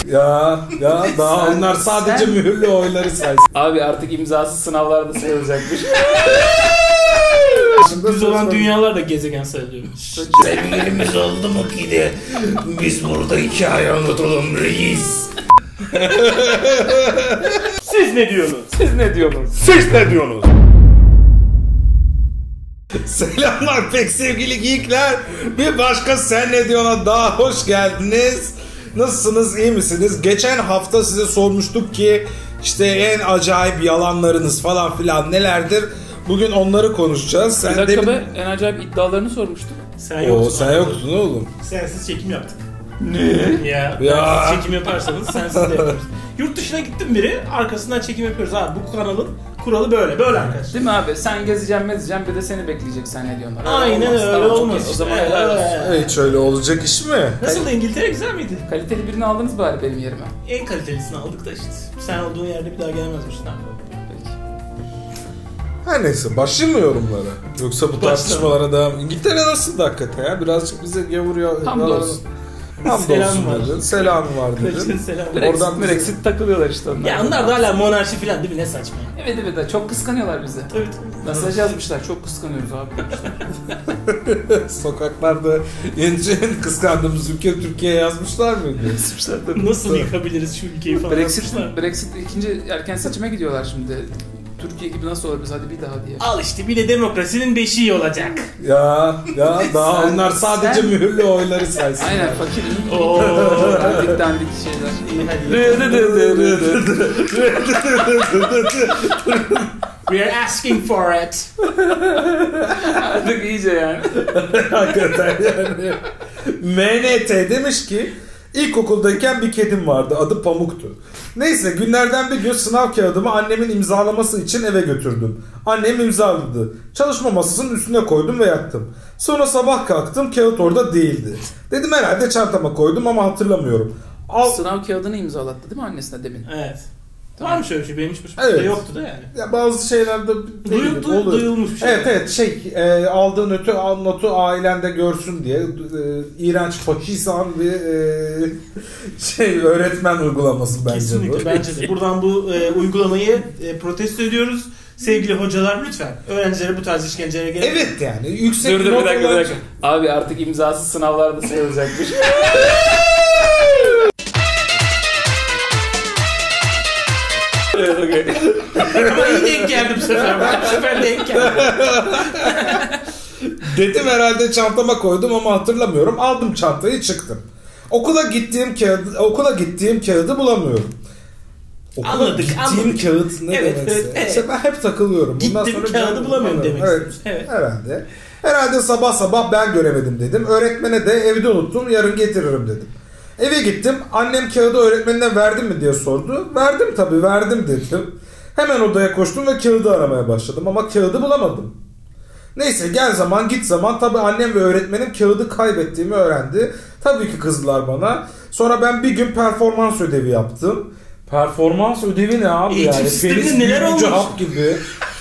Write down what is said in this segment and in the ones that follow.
Ya daha onlar sadece mühürlü oyları saysın. Abi artık imzasız sınavlarda sayılacakmış. Düz olan dünyalar da gezegen sayılıyormuş. Sevgilimiz oldu mu ki de biz burada hikaye anlatalım reis. Siz ne diyorsunuz? Siz ne diyorsunuz? Siz ne diyorsunuz? Selamlar pek sevgili geekler. Bir başka Sen Ne Diyor'na daha hoş geldiniz. Nasılsınız, iyi misiniz? Geçen hafta size sormuştuk ki işte en acayip yalanlarınız falan filan nelerdir? Bugün onları konuşacağız. Bir dakika be, en acayip iddialarını sormuştuk. Sen yoktun. Sen yoktun oğlum. Sensiz çekim yaptık. Ne? Ya. Sensiz çekim yaparsanız sensiz de yaparız. Yurt dışına gittim biri, arkasından çekim yapıyoruz. Abi bu kanalın kuralı böyle. Böyle arkadaşlar. Değil mi abi? Sen gezeceksin bir de seni bekleyecek Sen Ne Diyorlar. Aynen öyle tamam, olmaz. Okay. O zaman helal olsun. Hiç öyle olacak iş mi? Nasıl İngiltere güzel miydi? Kaliteli birini aldınız bari benim yerime. En kalitelisini aldık da işte. Sen olduğun yerde bir daha gelemezmişsin abi. Peki. Her neyse başlayayım mı yorumlara? Yoksa bu tartışmalara devam. İngiltere nasıldı hakikaten ya? Birazcık bize gavuruyor. Hamdolsun. Hamdolsun dedi. Selam var dedi. Selam. Oradan Brexit takılıyorlar işte onlar. Ya onlar da hala monarşi falan değil mi? Ne saçma. Evet de çok kıskanıyorlar bizi. Tabii. Mesaj yazmışlar, çok kıskanıyoruz abi. Sokaklarda en kıskandığımız ülke Türkiye yazmışlar mıydı? Yazmışlar da. Nasıl yıkabiliriz şu ülkeyi falan yazmışlar. Brexit ikinci erken seçime gidiyorlar şimdi. Türkiye gibi nasıl olur biz hadi bir daha diye. Al işte bir de demokrasinin beşiği olacak. Ya daha onlar sadece mühürlü oyları saysın. Aynen fakir. dandik şeyler. We are asking for it. Artık iyice yani. Hakikaten yani. MNT demiş ki İlkokuldayken bir kedim vardı. Adı Pamuk'tu. Neyse günlerden bir gün sınav kağıdımı annemin imzalaması için eve götürdüm. Annem imzaladı. Çalışma masasının üstüne koydum ve yaktım. Sonra sabah kalktım, kağıt orada değildi. Dedim herhalde çantama koydum ama hatırlamıyorum. Sınav kağıdını imzalattı değil mi annesine demin? Evet. Var mı şöyle bir şey? Benim hiç evet. Yoktu da yani. Ya bazı şeylerde duyulmuş bir şey. Evet aldığın notu ailende görsün diye iğrenç faşistan bir öğretmen uygulaması bence. Kesinlikle, bu. bence de. Buradan bu uygulamayı protesto ediyoruz. Sevgili hocalar lütfen öğrencilere bu tarz işkencelere gelin. Evet yani yüksek Dur bir dakika. Abi artık imzasız sınavlarda sayılacakmış. Evet, okay. Ama iyi denk geldi bu sefer. Bu sefer denk geldi. Dedim herhalde çantama koydum ama hatırlamıyorum. Aldım çantayı çıktım. Okula gittiğim kağıdı bulamıyorum. Anladık. Kağıt ne demekse. Evet. İşte ben hep takılıyorum. Gittim kağıdı bulamıyorum demek istiyorsun. Evet. Herhalde sabah ben göremedim dedim. Öğretmene de evde unuttum, yarın getiririm dedim. Eve gittim. Annem kağıdı öğretmenine verdin mi diye sordu. Verdim tabii, verdim dedim. Hemen odaya koştum ve kağıdı aramaya başladım ama kağıdı bulamadım. Neyse gel zaman git zaman tabii annem ve öğretmenim kağıdı kaybettiğimi öğrendi. Tabii ki kızdılar bana. Sonra ben bir gün performans ödevi yaptım. Performans ödevi ne abi yani? Penis neler olmuş? Hap gibi.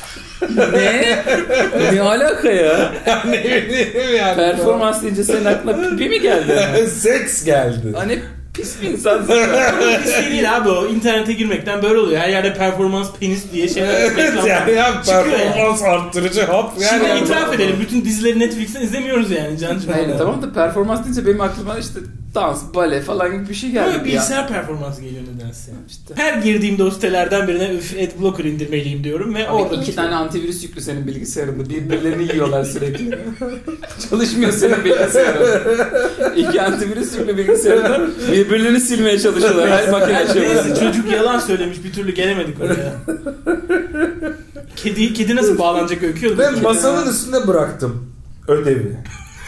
Ne alaka ya? Ne bileyim yani. Performans deyince senin aklına pipi mi geldi? Seks geldi. Hani pis bir insansın. Pis değil abi o. İnternete girmekten böyle oluyor. Her yerde performans penis diye şeyler. Evet yani performans arttırıcı hap. Şimdi Yani itiraf edelim. Bütün dizileri Netflix'ten izlemiyoruz yani Cancığım. Hayır, tamam da performans deyince benim aklıma işte dans, bale falan gibi bir şey geldi. Ama bilgisayar performansı geliyor nedense. İşte. Her girdiğimde o sitelerden birine adblocker indirmeliyim diyorum ve Abi orada iki tane antivirüs yüklü senin bilgisayarında. Birbirlerini yiyorlar sürekli. Çalışmıyor senin bilgisayarın. İki antivirüs yüklü bilgisayarında birbirlerini silmeye çalışıyorlar. Her makine neyse çocuk yalan söylemiş bir türlü gelemedik oraya. Kedi nasıl bağlanacak öyküyordu. Ben masanın üstünde bıraktım ödevi.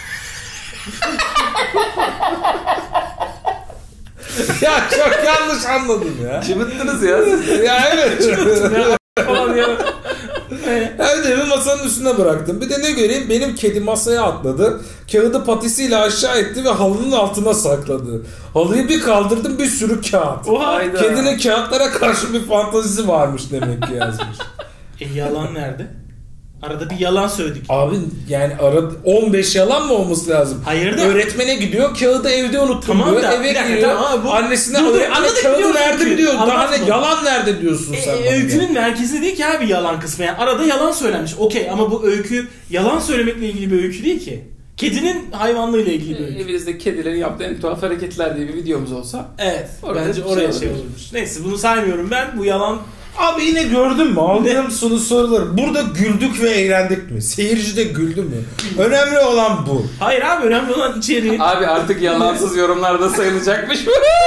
Ya çok yanlış anladım ya. Çıbıttınız ya. Ya evet. falan ya. Ödevi masanın üstüne bıraktım. Bir de ne göreyim benim kedi masaya atladı. Kağıdı patisiyle aşağı etti ve halının altına sakladı. Halıyı bir kaldırdım bir sürü kağıt. Oha. Kedinin kağıtlara karşı bir fantazisi varmış demek ki yazmış. Yalan nerede? Arada bir yalan söyledik. Abi yani 15 yalan mı olması lazım? Hayır da. Öğretmene gidiyor, kağıdı evde unuttum Tamam diyor. da, Eve bir dakika, giriyor. tamam, bu- Annesine Dur, alıyor. anladık, Kağıdı biliyoruz verdim çünkü. diyor. Daha Anlatma. ne yalan nerede diyorsun sen bana? Öykünün merkezi değil ki abi yalan kısmı. Yani arada yalan söylenmiş. Okey ama bu öykü yalan söylemekle ilgili bir öykü değil ki. Kedinin hayvanlığıyla ilgili bir öykü. Evinizde kedilerin yaptığı en tuhaf hareketler diye bir videomuz olsa. Evet. Orada Bence bir oraya şey şey olabilir. olurmuş. Neyse bunu saymıyorum ben. Bu yalan. Abi yine gördün mü? Aldığım sonu soruları. Burada güldük ve eğlendik mi? Seyirci de güldü mü? Önemli olan bu. Hayır abi önemli olan içeriği. Abi artık yalansız yorumlarda sayılacakmış.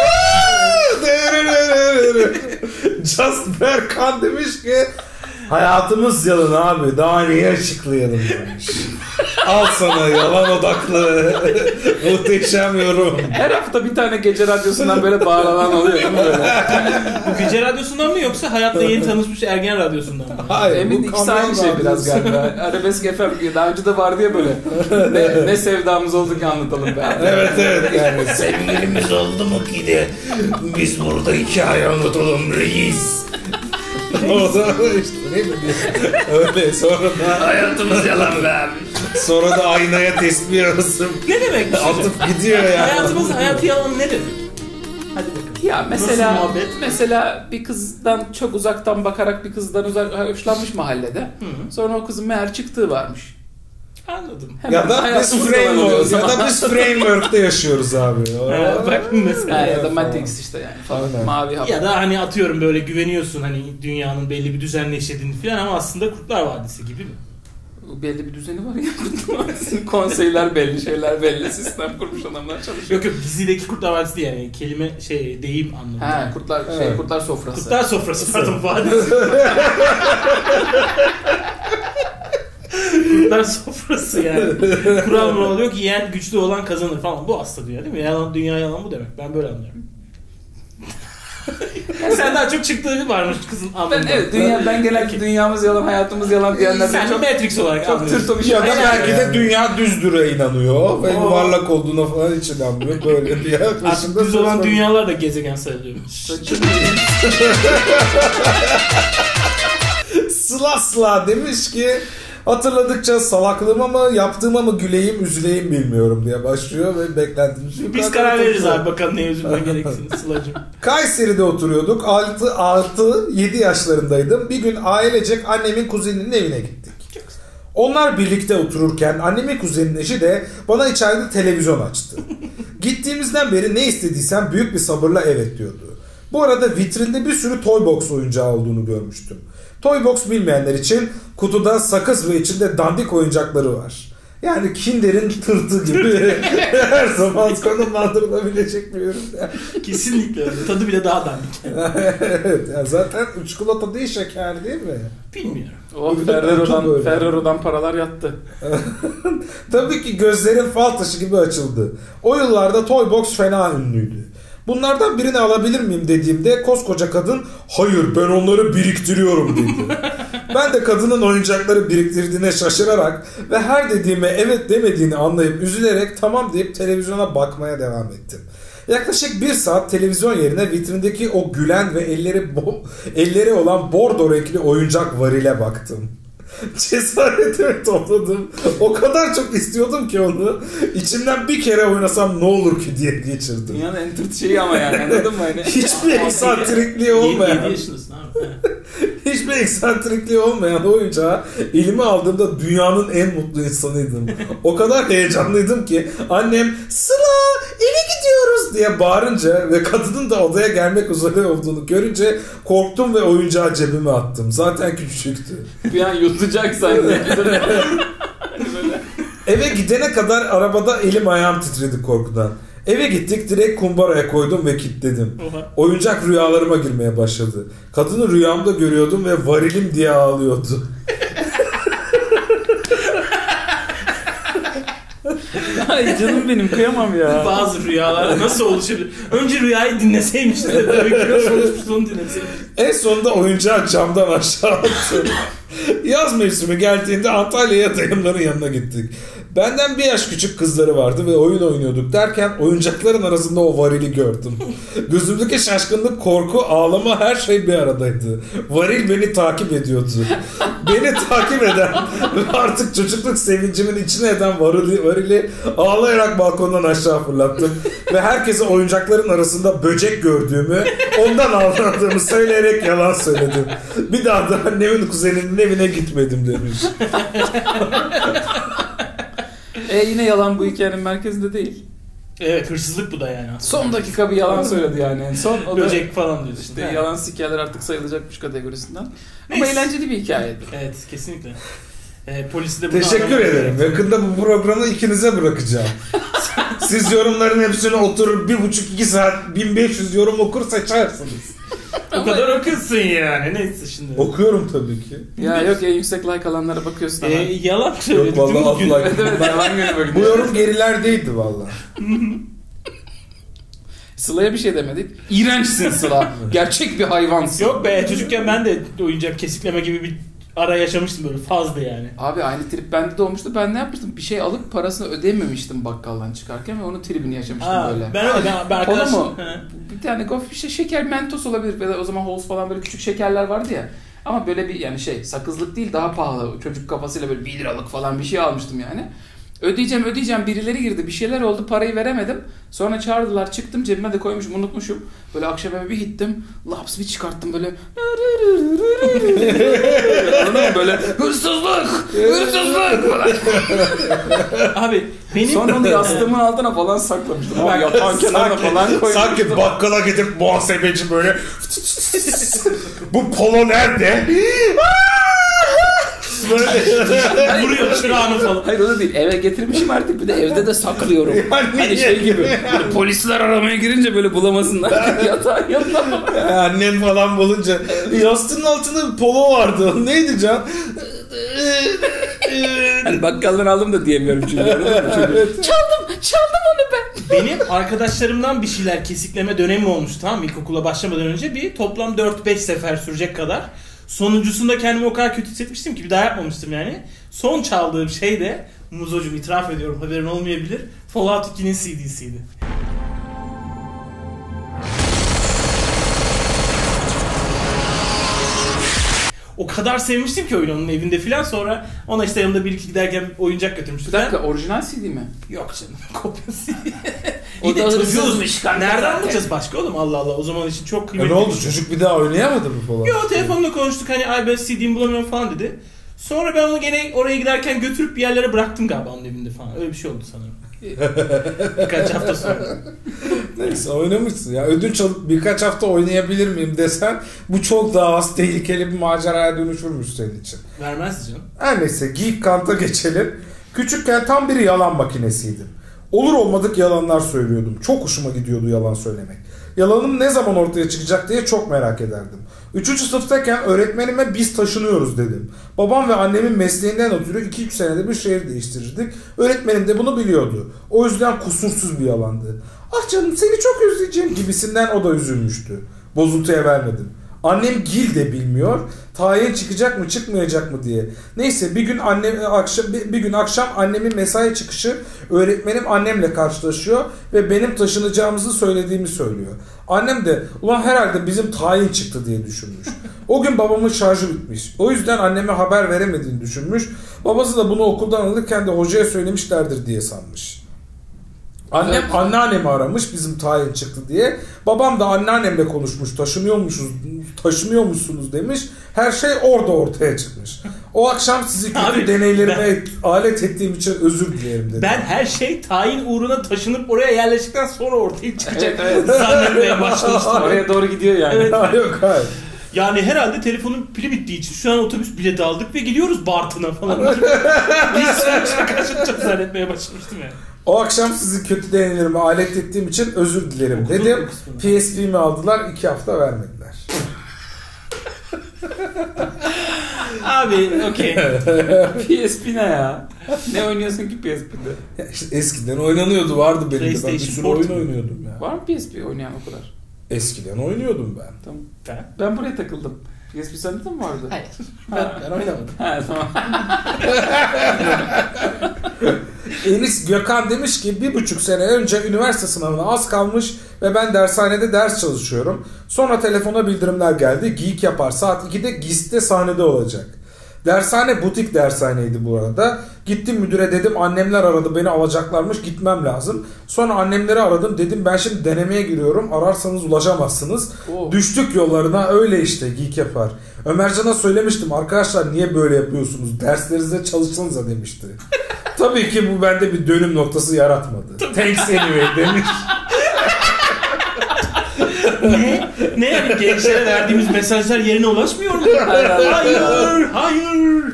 Jasper Kan demiş ki hayatımız yalan abi. Daha neyi açıklayalım demiş. Al sana yalan odaklı muhteşem yorum. Her hafta bir tane gece radyosundan böyle bağlanan oluyor değil mi böyle? Bu gece radyosundan mı yoksa hayatta yeni tanışmış ergen radyosundan mı? Hayır, Emin bu ikisi aynı şey kamyon biraz radyosu. galiba. Arabesk FM gibi. Daha önce de vardı ya böyle. Ne sevdamız oldu ki anlatalım be. Evet yani sevgilimiz oldu mu ki de biz burada hikaye anlatalım reis. O da işte ne bileyim. Öyle sonra da Hayatımız yalan be abi. sonra da aynaya tesbih arasıp Ne demek? atıp gidiyor yani. Hayatı yalan ne demek? Hadi bakalım. Ya mesela Nasıl muhabbet? mesela bir kızdan çok uzaktan bakarak bir kızdan hoşlanmış mahallede. Sonra o kızın meğer çıktığı varmış. Anladım. Hemen Ya da biz hayatımız yalan oluyor o framework, ya zaman. da biz framework'te yaşıyoruz abi. Bak mesela. Ha, ya da Matrix işte yani falan. Aynen. Mavi hap. Ya da hani atıyorum böyle güveniyorsun hani dünyanın belli bir düzenle işlediğini falan ama aslında Kurtlar Vadisi gibi mi? Belli bir düzeni var ya. Konseyler belli, şeyler belli. Sistem kurmuş adamlar çalışıyor. Yok dizideki Kurtlar Vadisi değil yani kelime deyim anlamında. Ha, kurtlar Evet. kurtlar sofrası. Kurtlar Sofrası pardon vadisi. Kurtlar Sofrası yani. Kural mı oluyor ki yiyen güçlü olan kazanır falan. Bu aslında dünya değil mi? Yalan, dünya yalan bu demek. Ben böyle anlıyorum. Yani sen daha çok çıktığı varmış kızın anlamında. Ben genelde dünyamız yalan, hayatımız yalan diyenlerden Sen çok Matrix olarak çok anlıyorsun. tırto bir şey. Ya da Aynen. belki de dünya düzdüre inanıyor ve yuvarlak olduğuna falan hiç inanmıyor. Böyle bir Artık yaklaşımda düz olan dünyalar da gezegen sayılıyormuş. Sıla demiş ki hatırladıkça salaklığıma mı yaptığıma mı güleyim üzüleyim bilmiyorum diye başlıyor ve beklentimiz. Biz karar veririz abi bakalım neye üzülmen gerektiğini Sıla'cığım. Kayseri'de oturuyorduk. 6-7 yaşlarındaydım. Bir gün ailecek annemin kuzeninin evine gittik. Onlar birlikte otururken annemin kuzeninin eşi de bana içeride televizyon açtı. Gittiğimizden beri ne istediysem büyük bir sabırla evet diyordu. Bu arada vitrinde bir sürü Toybox oyuncağı olduğunu görmüştüm. Toybox bilmeyenler için kutuda sakız ve içinde dandik oyuncakları var. Yani Kinder'in tırtı gibi her zaman konumlandırılabilecek bir ürün. Kesinlikle öyle. Tadı bile daha dandik. Evet, yani zaten çikolata değil şeker değil mi? Bilmiyorum. Oh, Bir de çok böyle. Ferrero'dan paralar yattı. Tabii ki gözlerim fal taşı gibi açıldı. O yıllarda Toybox fena ünlüydü. Bunlardan birini alabilir miyim dediğimde koskoca kadın hayır ben onları biriktiriyorum dedi. Ben de kadının oyuncakları biriktirdiğine şaşırarak ve her dediğime evet demediğini anlayıp üzülerek tamam deyip televizyona bakmaya devam ettim. Yaklaşık 1 saat televizyon yerine vitrindeki o gülen ve elleri olan bordo renkli oyuncak varile baktım. Cesaretimi topladım. O kadar çok istiyordum ki onu. İçimden bir kere oynasam ne olur ki diye geçirdim. Dünyanın en tırt şeyi ama yani anladın mı? Hani? Hiçbir eksantrikliği olmayan. 7 yaşındasın abi. Hiçbir eksantrikliği olmayan oyuncağı elime aldığımda dünyanın en mutlu insanıydım. O kadar heyecanlıydım ki annem Sıla eve gidiyoruz diye bağırınca ve kadının da odaya gelmek üzere olduğunu görünce korktum ve oyuncağı cebime attım. Zaten küçüktü. Bir an yutacak sanki. Eve gidene kadar arabada elim ayağım titredi korkudan. Eve gittik direkt kumbaraya koydum ve kilitledim. Oyuncak rüyalarıma girmeye başladı. Kadını rüyamda görüyordum ve varilim diye ağlıyordu. Ay canım benim kıyamam ya. Bazı rüyalar nasıl oluşabilir? Önce rüyayı dinleseymiş de öykü nasıl oluşmuş onu dinleseymiş. En sonunda oyuncağı camdan aşağı attım. Yaz mevsimi geldiğinde Antalya'ya dayımların yanına gittik. Benden bir yaş küçük kızları vardı ve oyun oynuyorduk derken oyuncakların arasında o varili gördüm. Gözümdeki şaşkınlık, korku, ağlama her şey bir aradaydı. Varil beni takip ediyordu. Beni takip eden ve artık çocukluk sevincimin içine eden varili ağlayarak balkondan aşağı fırlattım. Ve herkese oyuncakların arasında böcek gördüğümü, ondan ağladığımı söyleyerek yalan söyledim. Bir daha da annemin kuzeninin evine gitmedim demiş. Yine yalan bu hikayenin merkezinde değil. Evet, hırsızlık bu da yani aslında. Son dakika bir yalan söyledi yani en son. O Böcek falan diyorsun. İşte Yani. yalan sikerler artık sayılacakmış kategorisinden. Ama Neyse. eğlenceli bir hikayeydi. Evet, kesinlikle. Polisi de bunu Teşekkür anlamadı. ederim. Yakında bu programı ikinize bırakacağım. Siz yorumların hepsini oturur 1,5-2 saat 1500 yorum okur seçersiniz. O kadar okuyorsun yani. Neyse şimdi. Okuyorum tabii ki. Ya yok en yüksek like alanlara bakıyorsun ama. Yalan söyledik Yok değil mi vallahi bugün? like. Evet yalan günü böyle. Bu yorum gerilerdeydi valla. Sıla'ya bir şey demedik. İğrençsin Sıla. Gerçek bir hayvansın. Yok be, çocukken ben de oyuncak kesikleme gibi bir ara yaşamıştım, böyle fazla yani. Abi aynı trip bende de olmuştu. Ben ne yapmıştım? Bir şey alıp parasını ödememiştim bakkaldan çıkarken ve onun tribini yaşamıştım böyle. Ben öyle ben arkadaşım. Onu mu? Bir tane gofret şeker mentos olabilir. Ya da o zaman Halls falan böyle küçük şekerler vardı ya. Ama böyle bir yani sakızlık değil, daha pahalı. Çocuk kafasıyla böyle 1 liralık falan bir şey almıştım yani. Ödeyeceğim birileri girdi, bir şeyler oldu, parayı veremedim. Sonra çağırdılar, çıktım, cebime de koymuşum, unutmuşum. Böyle akşam eve bir gittim, laps bir çıkarttım böyle. Anladın mı? Böyle hırsızlık falan. Abi benim... Sonra onu yastığımın altına falan saklamıştım. Abi yatağın kenarına falan koymuştum. Sanki bakkala gidip muhasebeci böyle bu polo nerede? Vuruyor çırağını falan. Hayır o da değil. Eve getirmişim artık, bir de evde de saklıyorum. Hani şey gibi. Böyle polisler aramaya girince böyle bulamasınlar. Yatağın yanına. Annem falan bulunca yastığın altında bir polo vardı. Neydi Can? Hani bakkaldan aldım da diyemiyorum çünkü. Çaldım onu ben. Benim arkadaşlarımdan bir şeyler kesikleme dönemi olmuştu, tamam mı? İlkokula başlamadan önce bir toplam 4-5 sefer sürecek kadar. Sonuncusunda kendimi o kadar kötü hissetmiştim ki bir daha yapmamıştım yani. Son çaldığım şey de, Muzocuğum itiraf ediyorum, haberin olmayabilir, Fallout 2'nin CD'siydi. O kadar sevmiştim ki oyunu onun evinde filan, sonra ona işte yanımda 1-2 giderken oyuncak götürmüştüm. Bir dakika, orijinal CD mi? Yok canım, kopyası. O da hırsızmış kanka Nereden zaten. alacağız başka oğlum, Allah Allah, o zaman için çok Ya kıymetli. ne oldu, çocuk bir daha oynayamadı mı falan? Yo, telefonla konuştuk, hani ay ben CD'mi bulamıyorum falan dedi. Sonra ben onu gene oraya giderken götürüp bir yerlere bıraktım galiba onun evinde falan. Öyle bir şey oldu sanırım. Birkaç hafta sonra. Neyse, oynamışsın ya. Ödünç alıp birkaç hafta oynayabilir miyim desen bu çok daha az tehlikeli bir maceraya dönüşürmüş senin için. Vermez canım. Her neyse, Geek Kant'a geçelim. Küçükken tam bir yalan makinesiydim. Olur olmadık yalanlar söylüyordum. Çok hoşuma gidiyordu yalan söylemek. Yalanım ne zaman ortaya çıkacak diye çok merak ederdim. 3. sınıftayken öğretmenime biz taşınıyoruz dedim. Babam ve annemin mesleğinden ötürü 2-3 senede bir şehir değiştirirdik. Öğretmenim de bunu biliyordu. O yüzden kusursuz bir yalandı. Ah canım, seni çok özleyeceğim gibisinden o da üzülmüştü. Bozuntuya vermedim. Annem Gil de bilmiyor. Tayin çıkacak mı çıkmayacak mı diye. Neyse bir gün akşam annemin mesai çıkışı öğretmenim annemle karşılaşıyor ve benim taşınacağımızı söylediğimi söylüyor. Annem de ulan herhalde bizim tayin çıktı diye düşünmüş. O gün babamın şarjı bitmiş. O yüzden anneme haber veremediğini düşünmüş. Babası da bunu okuldan alırken de hocaya söylemişlerdir diye sanmış. Annem anneannemi aramış bizim tayin çıktı diye. Babam da anneannemle konuşmuş, taşınıyormuşsunuz demiş. Her şey orada ortaya çıkmış. O akşam sizi kötü deneylerime alet ettiğim için özür dilerim dedi. Ben her şey tayin uğruna taşınıp oraya yerleştikten sonra ortaya çıkacak. Evet. Zannetmeye başlamıştım. Oraya doğru gidiyor yani. Evet. Yok hayır. Yani herhalde telefonun pili bittiği için şu an otobüs bileti aldık ve gidiyoruz Bartın'a falan. Biz şaka zannetmeye başlamıştım yani. O akşam sizi kötü deneylerime alet ettiğim için özür dilerim dedim. PSP'mi aldılar, 2 hafta vermediler. Abi okey. PSP ne ya? Ne oynuyorsun ki PSP'de? Ya işte eskiden oynanıyordu, vardı benim de. Ben bir PlayStation sürü Portable. oyun oynuyordum ya. Var mı PSP oynayan o kadar? Eskiden oynuyordum ben. Tamam. Ben buraya takıldım. PSP sende de mi vardı? Hayır. Ben oynamadım. Ha tamam. Enis Gökhan demiş ki 1,5 sene önce üniversite sınavına az kalmış ve ben dershanede ders çalışıyorum. Sonra telefona bildirimler geldi. Geek yapar saat 2'de GİS'te sahnede olacak. Dershane butik dershaneydi bu arada. Gittim müdüre dedim annemler aradı beni alacaklarmış gitmem lazım. Sonra annemleri aradım dedim ben şimdi denemeye giriyorum ararsanız ulaşamazsınız. Düştük yollarına öyle işte Geek yapar. Ömercan'a söylemiştim arkadaşlar niye böyle yapıyorsunuz derslerinizde çalışsanıza demişti. Tabii ki bu bende bir dönüm noktası yaratmadı. Thanks anyway demiş. Ne yani gençlere verdiğimiz mesajlar yerine ulaşmıyor mu? Hayır.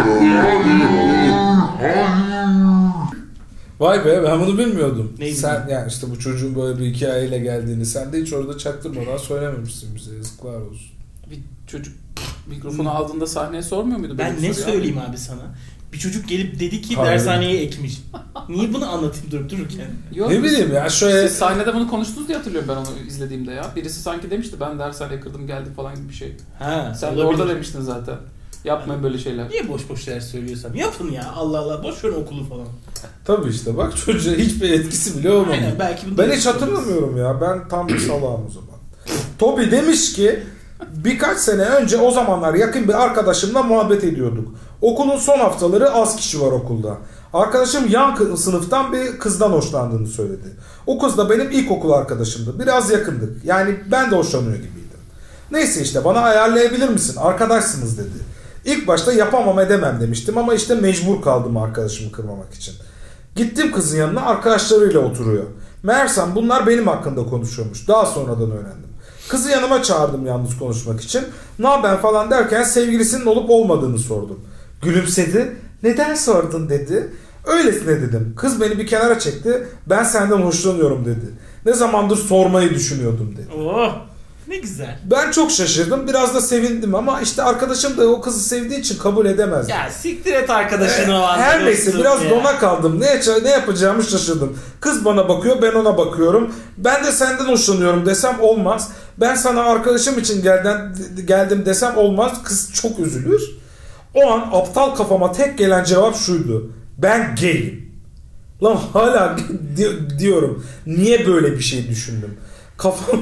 Vay be ben bunu bilmiyordum. Neydi Sen yani işte bu çocuğun böyle bir hikayeyle geldiğini sen de hiç orada çaktırmadan söylememişsin bize yazıklar olsun. Bir çocuk mikrofonu aldığında sahneye sormuyor muydu? Ben ne söyleyeyim abi sana? Bir çocuk gelip dedi ki dershaneye ekmiş. Niye bunu anlatayım durup dururken? Yok, ne bileyim ya şöyle. Siz sahnede bunu konuştunuz diye hatırlıyorum ben onu izlediğimde ya. Birisi sanki demişti ben dershaneye kırdım geldi falan gibi bir şey. Sen de orada demiştin zaten. Yapmayın böyle şeyler. Niye boş boş ders söylüyorsam? Yapın ya Allah Allah boş verin okulu falan. Tabii işte bak çocuğa hiçbir etkisi bile olmadı. Aynen, belki ben hiç hatırlamıyorum ya. Ben tam bir salağım o zaman. Toby demiş ki birkaç sene önce o zamanlar yakın bir arkadaşımla muhabbet ediyorduk. Okulun son haftaları az kişi var okulda. Arkadaşım yan sınıftan bir kızdan hoşlandığını söyledi. O kız da benim ilkokul arkadaşımdı. Biraz yakındık. Yani ben de hoşlanıyor gibiydim. Neyse işte bana ayarlayabilir misin? Arkadaşsınız dedi. İlk başta yapamam edemem demiştim ama işte mecbur kaldım arkadaşımı kırmamak için. Gittim kızın yanına arkadaşlarıyla oturuyor. Meğersem bunlar benim hakkında konuşuyormuş. Daha sonradan öğrendim. Kızı yanıma çağırdım yalnız konuşmak için. Ne haber falan derken sevgilisinin olup olmadığını sordum. Gülümsedi. Neden sordun dedi. Öylesine dedim. Kız beni bir kenara çekti. Ben senden hoşlanıyorum dedi. Ne zamandır sormayı düşünüyordum dedi. Oh ne güzel. Ben çok şaşırdım. Biraz da sevindim ama işte arkadaşım da o kızı sevdiği için kabul edemezdi. Ya siktir et arkadaşını o Her neyse biraz dona kaldım. Ne yapacağımı şaşırdım. Kız bana bakıyor ben ona bakıyorum. Ben de senden hoşlanıyorum desem olmaz. Ben sana arkadaşım için geldim desem olmaz. Kız çok üzülür. O an aptal kafama tek gelen cevap şuydu. Ben gayim. Lan hala diyorum. Niye böyle bir şey düşündüm? Kafam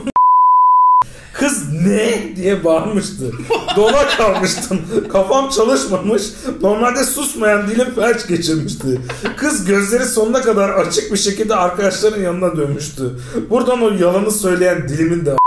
kız ne diye bağırmıştı. Dona kalmıştım. Kafam çalışmamış. Normalde susmayan dilim felç geçirmişti. Kız gözleri sonuna kadar açık bir şekilde arkadaşların yanına dönmüştü. Buradan o yalanı söyleyen dilimin de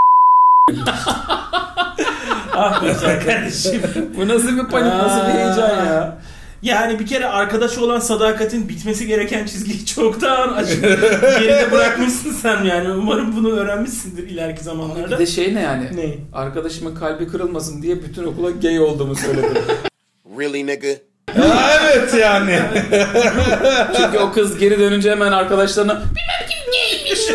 ah güzel kardeşim. Bu nasıl bir panik, nasıl bir heyecan ya. Yani bir kere arkadaşı olan sadakatin bitmesi gereken çizgiyi çoktan açık geride bırakmışsın sen yani. Umarım bunu öğrenmişsindir ileriki zamanlarda. Bir de şey ne yani? Ne? Arkadaşımın kalbi kırılmasın diye bütün okula gay olduğumu söyledim. Really nigga? evet yani. Çünkü o kız geri dönünce hemen arkadaşlarına bilmem kim gaymiş.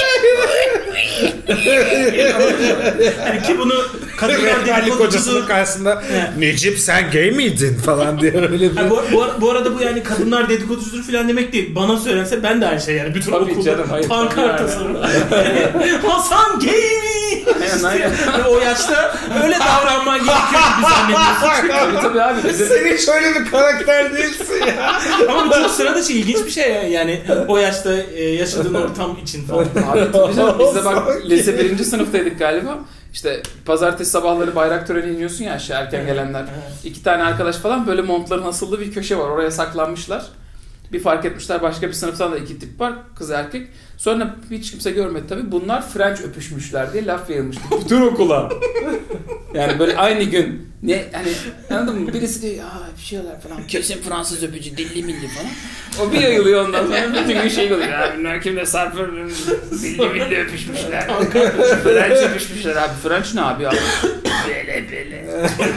Yani ki bunu kadınlar dedikoducusu karşısında Necip sen gay miydin falan diye öyle bir... Yani bu arada bu yani kadınlar dedikoducudur falan demek değil. Bana söylense ben de aynı şey yani. Bütün tabii okulda canım, pankart tasarım. Hasan gay mi? Aynen. O yaşta öyle davranman gerekiyor gibi zannediyorsun. Tabii abi. Sen hiç öyle bir karakter değilsin ya. Ama çok sıra dışı ilginç bir şey yani. O yaşta yaşadığın ortam için falan. Abi tabii canım, biz de bak lise 1. sınıftaydık galiba. İşte pazartesi sabahları bayrak töreni iniyorsun ya aşağı erken gelenler. 2 tane arkadaş falan böyle montların asıldığı bir köşe var. Oraya saklanmışlar. Bir fark etmişler başka bir sınıftan da 2 tip var. Kız erkek. Sonra hiç kimse görmedi tabii. Bunlar French öpüşmüşler diye laf yayılmıştı. Bütün okula. Yani böyle aynı gün. Ne hani anladın mı? Birisi diyor bir şeyler falan. Kesin Fransız öpücü dilli milli falan. O bir yayılıyor ondan sonra bütün gün şey oluyor. Ya bunlar kimle Sarper dilli milli öpüşmüşler. French öpüşmüşler abi. French ne abi? Bele.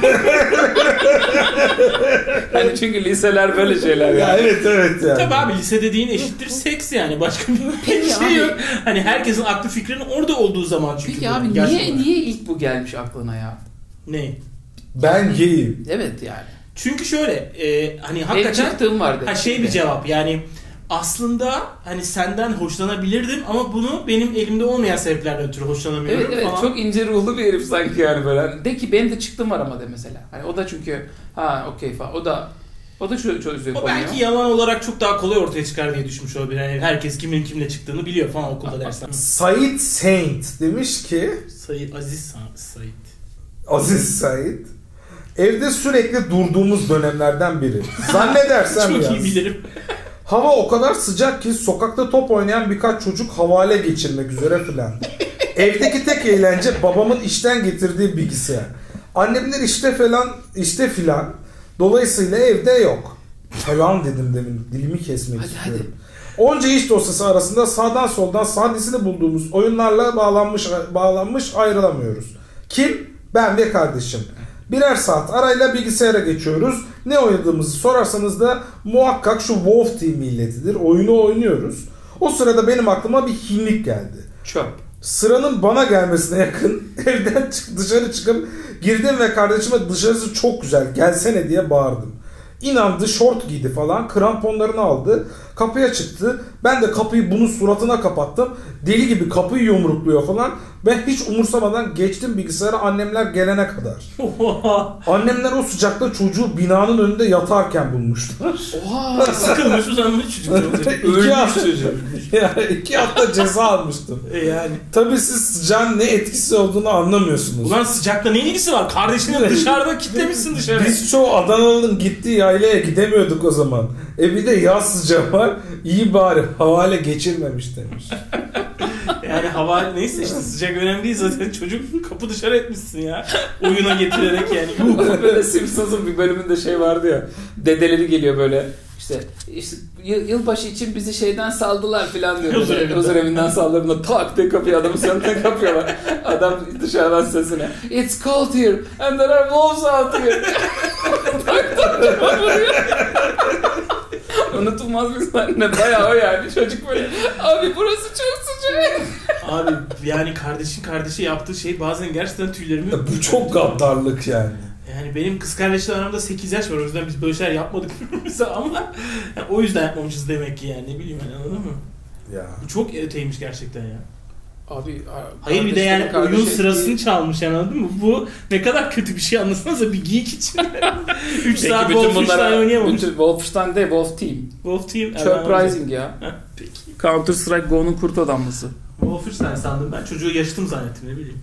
Hani çünkü liseler böyle şeyler yani. Ya evet yani. Tabii abi lise dediğin eşittir seks yani. Başka bir şey yok. Hani herkesin aklı fikrinin orada olduğu zaman çünkü. Peki abi niye ilk bu gelmiş aklına ya? Ne? Ben gayim. Evet yani. Çünkü şöyle hani Hakikaten hakikaten çıktığım vardı. bir cevap yani aslında hani senden hoşlanabilirdim ama bunu benim elimde olmayan sebeplerden ötürü hoşlanamıyorum Evet falan. çok ince ruhlu bir herif sanki yani böyle. Hani de ki benim de çıktım var ama de mesela. Hani o da çünkü okey falan. O da çözüyor O konuyu. belki yalan olarak çok daha kolay ortaya çıkar diye düşünmüş olabilir. Yani herkes kimin kimle çıktığını biliyor falan okulda dersen. Said Saint demiş ki Aziz Said evde sürekli durduğumuz dönemlerden biri. Zannedersem çok yaz. iyi bilirim. Hava o kadar sıcak ki sokakta top oynayan birkaç çocuk havale geçirmek üzere filan. Evdeki tek eğlence babamın işten getirdiği bilgisayar. Annemler işte filan. Dolayısıyla evde yok. Falan dedim demin. Dilimi kesmek istiyorum. Onca iş dosyası arasında sağdan soldan sahdesini bulduğumuz oyunlarla bağlanmış ayrılamıyoruz. Kim? Ben ve kardeşim. Birer saat arayla bilgisayara geçiyoruz. Ne oynadığımızı sorarsanız da muhakkak şu Wolf Team milletidir. Oyunu oynuyoruz. O sırada benim aklıma bir hinlik geldi. Çöp. Sıranın bana gelmesine yakın evden dışarı çıkıp girdim ve kardeşime dışarısı çok güzel gelsene diye bağırdım. İnandı, şort giydi falan, kramponlarını aldı, kapıya çıktı. Ben de kapıyı bunun suratına kapattım. Deli gibi kapıyı yumrukluyor falan. Ben hiç umursamadan geçtim bilgisayara annemler gelene kadar. Annemler o sıcakta çocuğu binanın önünde yatarken bulmuşlar. Oha! Sıkılmış uzanmış çocuk. Ölmüş çocuk. Yani 2 hafta ceza almıştım. Yani. Tabii siz sıcağın ne etkisi olduğunu anlamıyorsunuz. Ulan sıcakla ne ilgisi var? Kardeşini dışarıda kitlemişsin dışarı. Biz çoğu Adanalı'nın gittiği yaylaya gidemiyorduk o zaman. Bir de yaz sıcağı var. İyi bari havale geçirmemiş demiş. Yani hava neyse işte sıcak önemli değil zaten. Çocuk kapı dışarı etmişsin ya. Oyuna getirerek yani. Böyle Simpsons'ın bir bölümünde şey vardı ya. Dedeleri geliyor böyle işte yılbaşı için bizi şeyden saldılar filan diyor. Huzur evinden saldılar. Tak diye kapıyı adamın sırtına kapıyorlar. Adam dışarıdan sesine "It's cold here and there are wolves out here." Unutulmaz bir sahne. Bayağı o yani. Çocuk böyle abi burası çok sıcak. Abi yani kardeşi yaptığı şey bazen gerçekten tüylerimi... Bu çok gaddarlık yani. Yani benim kız kardeşle aramda 8 yaş var. O yüzden biz böyle şeyler yapmadık ama yani o yüzden yapmamışız demek ki yani. Ne bileyim yani anladın mı? Ya. Bu çok öteymiş gerçekten ya. Abi hayır bir de yani oyun sırasını çalmış yani anladın mı? Bu ne kadar kötü bir şey anlasanıza bir geek için. 3 saat Wolfenstein oynayamamış. Wolfenstein değil, Wolf Team. Wolf Team. Chirp Rising ya. Peki. Counter Strike Go'nun kurt adamlısı. Wolfenstein sandım ben. Çocuğu yaşıtım zannettim ne bileyim.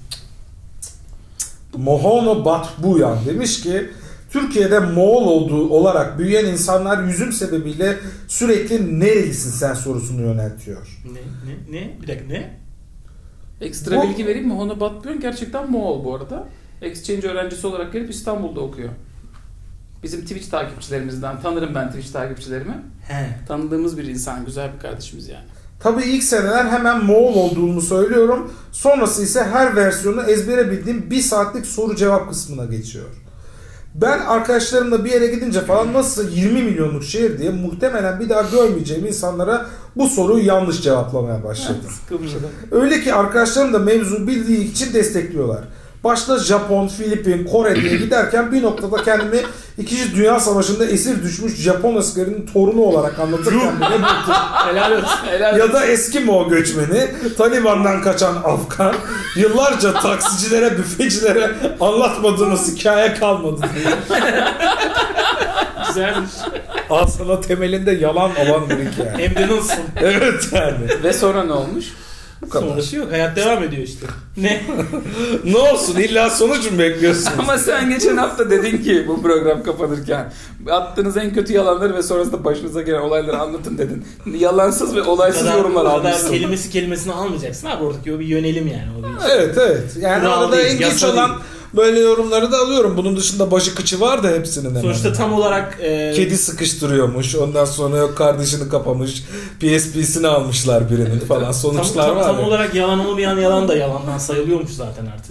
Mohono Batbuyan demiş ki Türkiye'de Moğol olduğu olarak büyüyen insanlar yüzüm sebebiyle sürekli nerelisin sen sorusunu yöneltiyor. Ne? Bir dakika ne? Ekstra bilgi vereyim mi? Mohono Batbuyan gerçekten Moğol bu arada. Exchange öğrencisi olarak gelip İstanbul'da okuyor. Bizim Twitch takipçilerimizden. Tanırım ben Twitch takipçilerimi. Tanıdığımız bir insan. Güzel bir kardeşimiz yani. Tabii ilk seneler hemen Moğol olduğumu söylüyorum. Sonrası ise her versiyonu ezbere bildiğim 1 saatlik soru cevap kısmına geçiyor. Ben arkadaşlarımla bir yere gidince falan nasıl 20 milyonluk şehir diye muhtemelen bir daha görmeyeceğim insanlara bu soruyu yanlış cevaplamaya başladım. Öyle ki arkadaşlarım da mevzu bildiği için destekliyorlar. Başta Japon, Filipin, Kore diye giderken bir noktada kendimi 2. Dünya Savaşı'nda esir düşmüş Japon askerinin torunu olarak anlatırken bile buldum. Helal olsun. Ya da Eskimo göçmeni, Taliban'dan kaçan Afgan, yıllarca taksicilere, büfecilere anlatmadığımız hikaye kalmadı diye. Güzelmiş. Al sana temelinde yalan olan bir hikaye. Hem de nasıl? Evet yani. Ve sonra ne olmuş? Bu kadar. Sonrası yok. Hayat devam ediyor işte. Ne? Ne olsun illa sonuç mu bekliyorsun? Ama sen geçen hafta dedin ki bu program kapanırken attığınız en kötü yalanları ve sonrasında başınıza gelen olayları anlatın dedin. Yalansız ve olaysız yorumlar almışsın. Kelimesini almayacaksın abi oradaki o bir yönelim yani. O bir Evet. Yani kural arada değil, en geç yasa olan değil. böyle yorumları da alıyorum. Bunun dışında başı kıçı var da hepsinin hemen. Sonuçta tam olarak... Kedi sıkıştırıyormuş. Ondan sonra yok kardeşini kapamış. PSP'sini almışlar birinin falan. Sonuçlar var. Tam olarak yalan olmayan yalan da yalandan sayılıyormuş zaten artık.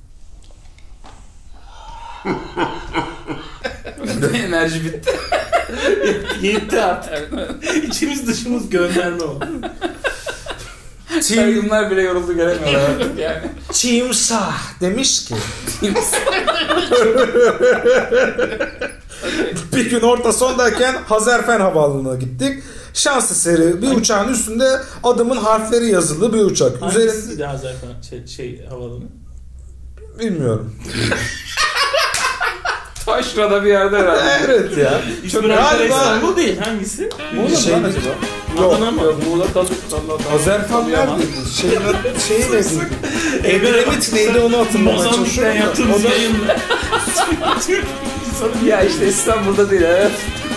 Enerji bitti. Yetti artık. İçimiz dışımız gönderme oldu. Saygınlar bile yoruldu gelemiyorlar artık yani. Timsah demiş ki bir gün orta sondayken Hazarfen Havaalanı'na gittik. Şans eseri bir uçağın üstünde adımın harfleri yazılı bir uçak. Hangisiydi Azerbaycan havaalanı? Bilmiyorum. Taşra'da bir yerde herhalde. Evet ya. Çok galiba İstanbul değil. Hangisi? Muğla mı lan acaba? Adana mı? Muğla tabii. Azerbaycan neredeydi? Şeyi neredeydi? Edremit neydi onu hatırlamaya Mozambik'ten çalışıyorum. yaptığımız yayınla. Ya işte İstanbul'da değil evet.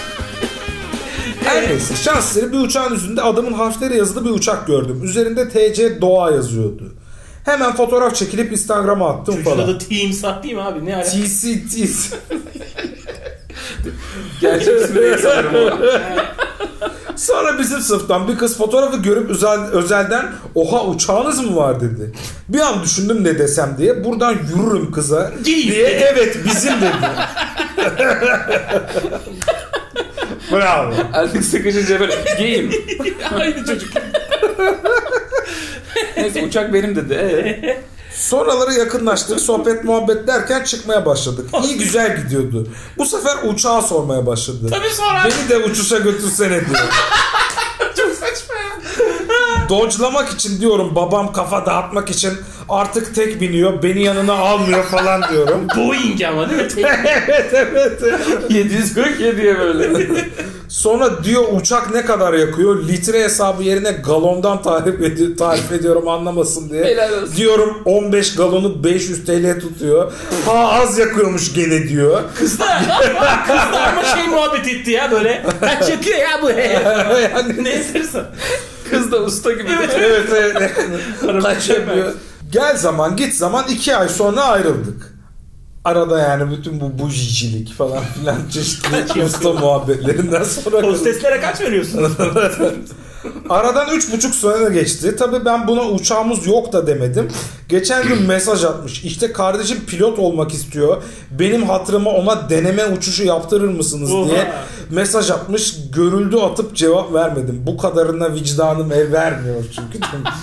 Her neyse şans eseri bir uçağın üstünde adımın harfleri yazılı bir uçak gördüm. Üzerinde TC Doğa yazıyordu. Hemen fotoğraf çekilip Instagram'a attım Çocuğun falan. adı Team Sat değil mi abi? Ne ala? TC. Gerçek ismi değil sanırım o. Sonra bizim sınıftan bir kız fotoğrafı görüp özelden oha uçağınız mı var dedi. Bir an düşündüm ne desem diye. Buradan yürürüm kıza Değil. diye evet bizim dedi. Bravo. Artık sıkışınca böyle giyim. Aynı çocuk. Neyse uçak benim dedi. Sonraları yakınlaştık, sohbet muhabbet derken çıkmaya başladık. İyi güzel gidiyordu. Bu sefer uçağa sormaya başladı. Tabii sonra. Beni de uçuşa götürsene diyor. Çok saçma ya. Dodge'lamak için diyorum, babam kafa dağıtmak için artık tek biniyor, beni yanına almıyor falan diyorum. Boeing ama değil mi? evet. 747'ye böyle. Sonra diyor uçak ne kadar yakıyor? Litre hesabı yerine galondan tarif ediyorum anlamasın diye. Helal olsun. Diyorum 15 galonu 500 TL tutuyor. Ha az yakıyormuş gene diyor. Kızlar ama muhabbet etti ya böyle. Kaç yakıyor ya bu herif. Yani Ne istersen. Kız da usta gibi. evet. Kaç yapıyor? Gel zaman git zaman 2 ay sonra ayrıldık. Arada yani bütün bu bujicilik falan filan çeşitli usta muhabbetlerinden sonra. Hosteslere kaç veriyorsunuz? Aradan 3,5 sene geçti. Tabii ben buna uçağımız yok da demedim. Geçen gün mesaj atmış. İşte kardeşim pilot olmak istiyor. Benim hatırıma ona deneme uçuşu yaptırır mısınız diye mesaj atmış. Görüldü atıp cevap vermedim. Bu kadarına vicdanım el vermiyor çünkü.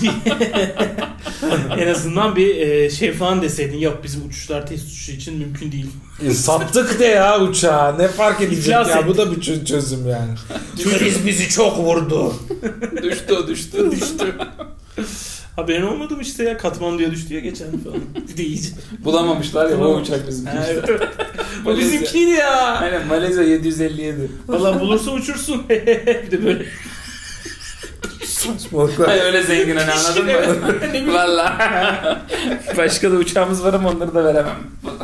En azından bir şey falan deseydin. Yok bizim uçuşlar test uçuşu için mümkün değil. Sattık de ya uçağı. Ne fark edecek İflas ya? ettik. Bu da bir çözüm yani. Kriz bizi çok vurdu. Düştü. Haberin olmadı mı işte ya? Katmandu'ya düştü ya geçen falan. Bir de iyice. Bulamamışlar ya o uçak bizimki işte. Bu bizimkiydi ya. Aynen Malezya 757. Valla bulursa uçursun. Bir de böyle. Saçmalıklar. Hayır öyle zengin hani anladın mı? Valla. Başka da uçağımız var ama onları da veremem.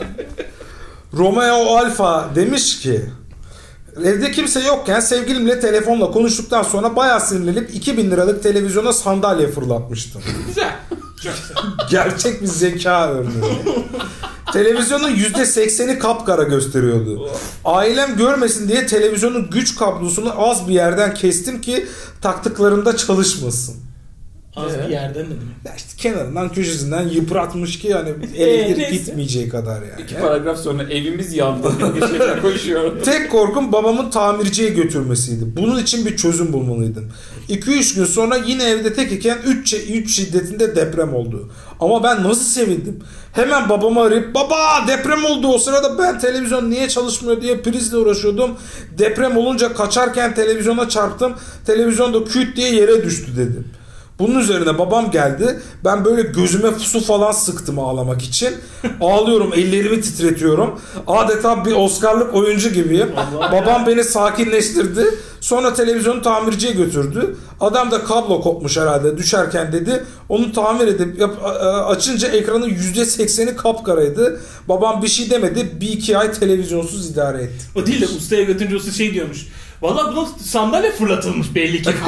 Romeo Alfa demiş ki evde kimse yokken sevgilimle telefonla konuştuktan sonra bayağı sinirlenip 2000 liralık televizyona sandalye fırlatmıştım. Güzel. Çok güzel. Gerçek bir zeka örneği. Televizyonun %80'i kapkara gösteriyordu. Ailem görmesin diye televizyonun güç kablosunu az bir yerden kestim ki taktıklarında çalışmasın. Az bir yerden ne demek? Ya işte kenarından köşesinden yıpratmış ki hani elektrik neyse. gitmeyeceği kadar yani. 2 paragraf sonra evimiz yandı. Bir şeyler koşuyor. Tek korkum babamın tamirciye götürmesiydi. Bunun için bir çözüm bulmalıydım. 2-3 gün sonra yine evde tek iken 3 şiddetinde deprem oldu. Ama ben nasıl sevindim. Hemen babamı arayıp baba deprem oldu, o sırada ben televizyon niye çalışmıyor diye prizle uğraşıyordum. Deprem olunca kaçarken televizyona çarptım. Televizyon da küt diye yere düştü dedim. Bunun üzerine babam geldi. Ben böyle gözüme su falan sıktım ağlamak için. Ağlıyorum, ellerimi titretiyorum. Adeta bir Oscar'lık oyuncu gibiyim. Babam beni sakinleştirdi. Sonra televizyonu tamirciye götürdü. Adam da kablo kopmuş herhalde düşerken dedi. Onu tamir edip açınca ekranın %80'i kapkaraydı. Babam bir şey demedi. 1-2 ay televizyonsuz idare etti. O değil de ustaya götürünce usta şey diyormuş. Valla buna sandalye fırlatılmış belli ki.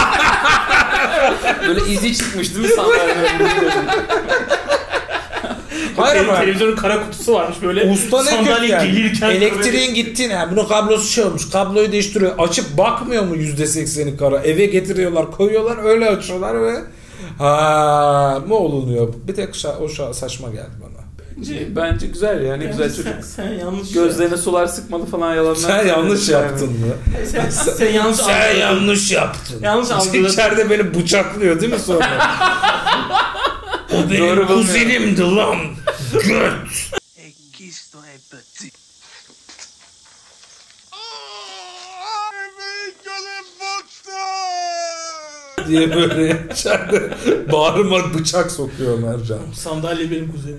Böyle izi çıkmış değil mi sandalyenin? Hayır ama Televizyonun kara kutusu varmış böyle. usta ne kötü sandalye yani. gelirken. Elektriğin gittiğini yani bunun kablosu şey olmuş. Kabloyu değiştiriyor. Açıp bakmıyor mu %80'i kara? Eve getiriyorlar, koyuyorlar, öyle açıyorlar ve mı olunuyor? Bir tek o saçma geldi bana. Bence güzel ya, ne güzel çocuk. Sen yanlış. Gözlerine sular sıkmadı falan yalanlar. Sen yanlış yaptın mı? Sen yanlış Sen anladın. yanlış yaptın. Yanlış anladın. İçeride beni bıçaklıyor değil mi sonra? O benim Doğru kuzenimdi lan. Göt. Questo è petit. Oh, amico del bottone! diye böyle içeride bağrıma bıçak sokuyor Mercan. Sandalye benim kuzenim.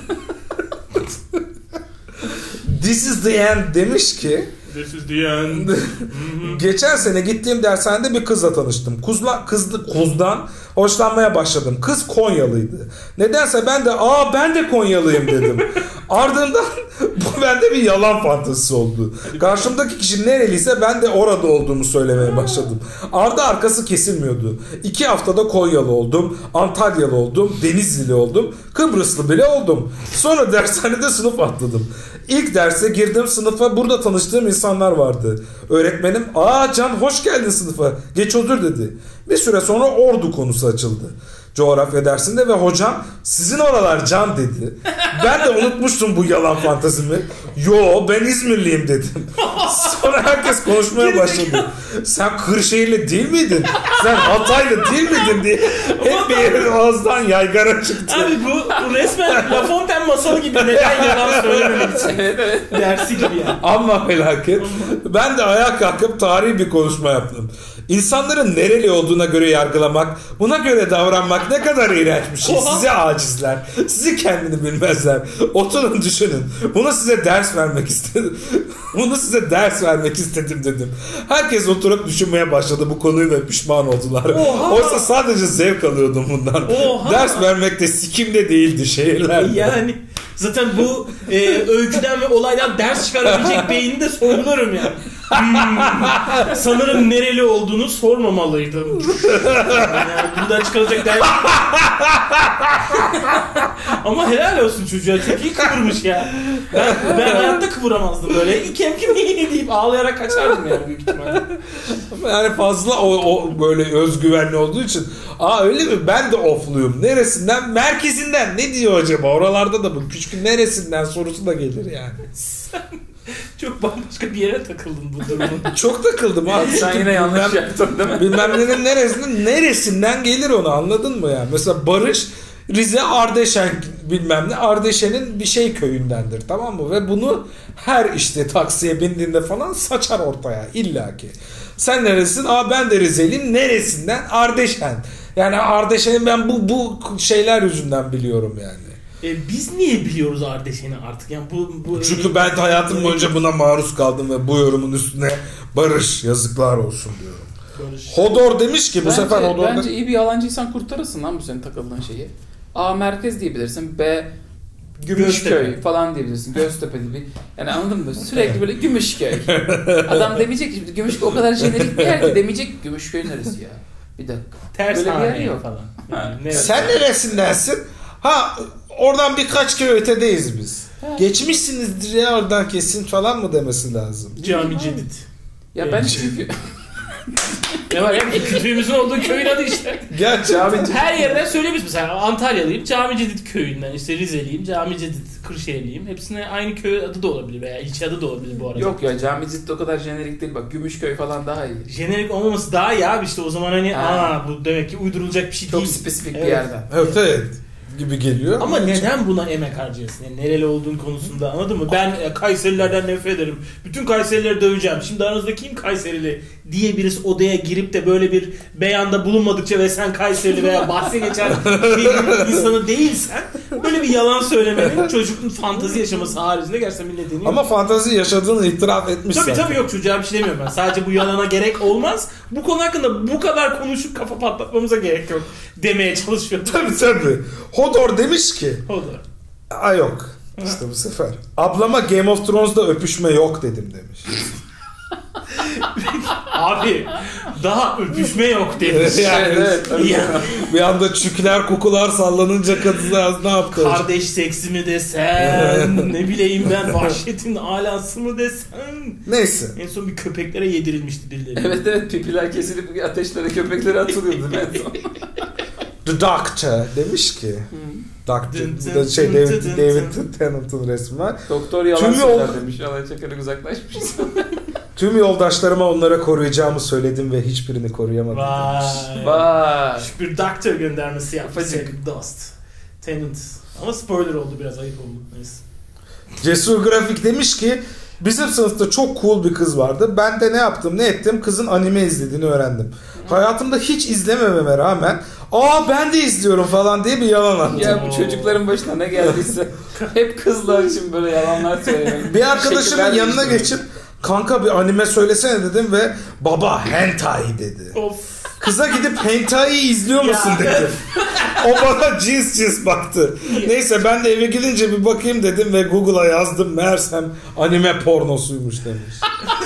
This is the end demiş ki This is the end. geçen sene gittiğim dershanede bir kızla tanıştım. Kuzdan hoşlanmaya başladım. Kız Konyalıydı. Nedense ben de Konyalıyım dedim. Ardından bu bende bir yalan fantezisi oldu. Karşımdaki kişi nereliyse ben de orada olduğumu söylemeye başladım. Ardı arkası kesilmiyordu. 2 haftada Konyalı oldum, Antalyalı oldum, Denizlili oldum, Kıbrıslı bile oldum. Sonra dershanede sınıf atladım. İlk derse girdim, sınıfa burada tanıştığım insanlar vardı. Öğretmenim Can hoş geldin sınıfa, geç otur dedi. Bir süre sonra Ordu konusu açıldı. Coğrafya dersinde ve hocam sizin oralar Can dedi. Ben de unutmuştum bu yalan fantazimi. Yo ben İzmirliyim dedim. Sonra herkes konuşmaya başladı. Sen Kırşehirli değil miydin? Sen Hataylı değil miydin diye. Hep bir yerin ağızdan yaygara çıktı. Abi bu resmen La Fontaine masalı gibi, neden yalan söylememek için. Dersi gibi yani. Ama felaket. Ben de ayağa kalkıp tarihi bir konuşma yaptım. İnsanların nereli olduğuna göre yargılamak, buna göre davranmak ne kadar iğrençmiş. Sizi acizler, sizi kendini bilmezler. Oturun düşünün. Bunu size ders vermek istedim dedim. Herkes oturup düşünmeye başladı bu konuyu ve pişman oldular. Oysa sadece zevk alıyordum bundan. Ders vermek de sikimde değildi şehirlerde. Yani zaten bu öyküden ve olaydan ders çıkarabilecek beyni de sorgularım yani. Sanırım nereli olduğunu sormamalıydım. Yani bundan çıkaracak ders. Ama helal olsun çocuğa, çok iyi kıvırmış ya. Ben hayatta kıvıramazdım böyle. Kim deyip ağlayarak kaçardım yani büyük ihtimalle. Yani fazla o böyle özgüvenli olduğu için. Öyle mi? Ben de ofluyum. Neresinden? Merkezinden. Ne diyor acaba? Oralarda da bu küçük neresinden sorusu da gelir yani. Çok bambaşka bir yere takıldın bu durumun. Çok takıldım abi. Sen yine yanlış yaptın değil mi? Bilmem nenin neresinden gelir onu, anladın mı ya? Mesela Barış Rize Ardeşen bilmem ne, Ardeşen'in bir şey köyündendir, tamam mı? Ve bunu her işte taksiye bindiğinde falan saçar ortaya illaki. Sen neresin? Ben de Rizeliyim. Neresinden? Ardeşen. Yani Ardeşen'i ben bu şeyler yüzünden biliyorum yani. Biz niye biliyoruz Ardeşen'i artık? Yani bu çünkü ben hayatım boyunca buna maruz kaldım ve bu yorumun üstüne Barış yazıklar olsun diyorum. Barış. Hodor demiş ki bu sefer Hodor... Bence iyi bir yalancıysan kurtarırsın lan bu senin takıldığın şeyi. A merkez diyebilirsin. B Gümüşköy falan diyebilirsin. Göztepe gibi. Yani anladın mı? Sürekli böyle Gümüşköy. Adam demeyecek ki Gümüşköy o kadar jenerik bir yer ki, demeyecek Gümüşköy neresi ya? Bir dakika. Ters böyle bir yer yok falan. Yani, sen neresindensin? Oradan birkaç köy ötedeyiz biz. Geçmişsinizdir ya oradan kesin falan mı demesi lazım? Cami Cedid. Ya ben çünkü... Ne var ya, kütüğümüzün olduğu köyün adı işte. Her yerden söylemiş mesela Antalyalıyım, Cami Cedid köyünden, işte Rizeliyim, Cami Cedid, Kırşehirliyim. Hepsine aynı köy adı da olabilir veya ilçe adı da olabilir bu arada. Yok ya, Cami Cedid o kadar jenerik değil, bak Gümüşköy falan daha iyi. Jenerik olmaması daha iyi abi, işte o zaman hani bu demek ki uydurulacak bir şey çok değil. Çok spesifik bir yerden. Evet. Gibi geliyor. Ama neden buna emek harcıyorsun? Yani nereli olduğun konusunda, anladın mı? Ben Kayserilerden nefret ederim. Bütün Kayserileri döveceğim. Şimdi aranızda kim Kayserili diye birisi odaya girip de böyle bir beyanda bulunmadıkça ve sen Kayserili veya bahse geçen bir insanı değilsen, böyle bir yalan söylemenin çocuğun fantazi yaşaması haricinde gerçekten bir nedeni yok. Ama fantazi yaşadığını itiraf etmiş zaten. Tabii yok, çocuğa bir şey demiyorum ben. Sadece bu yalana gerek olmaz. Bu konu hakkında bu kadar konuşup kafa patlatmamıza gerek yok demeye çalışıyorum. Tabii. Hodor demiş ki. Hodor. Yok. İşte bu sefer. Ablama Game of Thrones'da öpüşme yok dedim demiş. Abi daha öpüşme yok demiş. Evet. Bir anda çükler kukular sallanınca kadınlar ne yaptı? Kardeş seksi mi desen, ne bileyim ben vahşetin alası mı desen. Neyse. En son bir köpeklere yedirilmişti birileri. Evet pipiler kesilip ateşlere köpeklere atılıyordu en son. The Doctor demiş ki. Doctor, bu da David Tennant'ın resmi var. Doktor yalan söyler demiş. Yalan çekerek uzaklaşmış. Tüm yoldaşlarıma onlara koruyacağımı söyledim ve hiçbirini koruyamadım. Vay. Bir Doctor göndermesi yapacak dost. Tennant. Ama spoiler oldu, biraz ayıp oldu. Neyse. Cesur Grafik demiş ki Bizim sınıfta çok cool bir kız vardı. Ben de ne yaptım ne ettim, kızın anime izlediğini öğrendim. Hayatımda hiç izlemememe rağmen ben de izliyorum falan diye bir yalan attım. Ya bu çocukların başına ne geldiyse hep kızlar için böyle yalanlar söylüyor. Bir arkadaşımın yanına geçip kanka bir anime söylesene dedim ve baba hentai dedi. Of. Kıza gidip hentai izliyor musun dedim. O bana cins baktı. Neyse ben de eve gidince bir bakayım dedim ve Google'a yazdım. Meğersem anime pornosuymuş demiş.